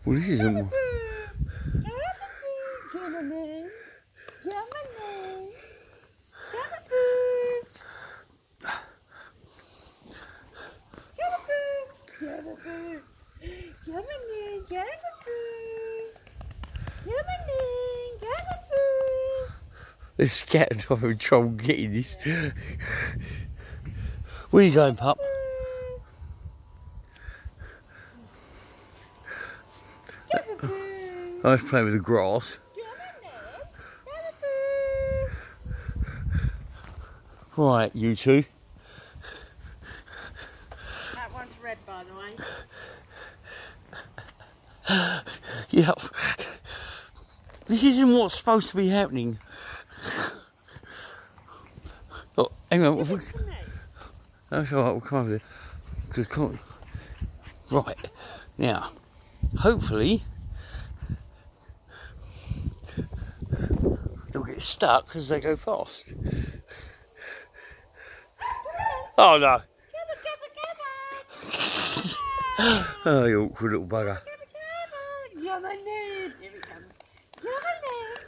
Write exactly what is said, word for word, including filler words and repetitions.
Well, this isn't. Cavapoo. Cavapoo. Come on in. Come on in. Cavapoo. Cavapoo. Cavapoo. Come on in. Cavapoo. Come on in. Cavapoo. They're scattered. I'm having trouble getting this. Where are you going, pup? I was playing with the grass. Right, you two. That one's red, by the way. Yep. This isn't what's supposed to be happening. Oh, hang on. We... That's alright, we'll come over there. Cause can't... Right, now, hopefully, they'll get stuck as they go past. Oh no! Oh, you awkward little bugger. Come on in. Here he comes. Come on in.